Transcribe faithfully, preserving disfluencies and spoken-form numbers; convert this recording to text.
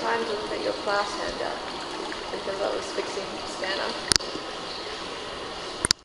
times that your class had that because I was fixing scanner.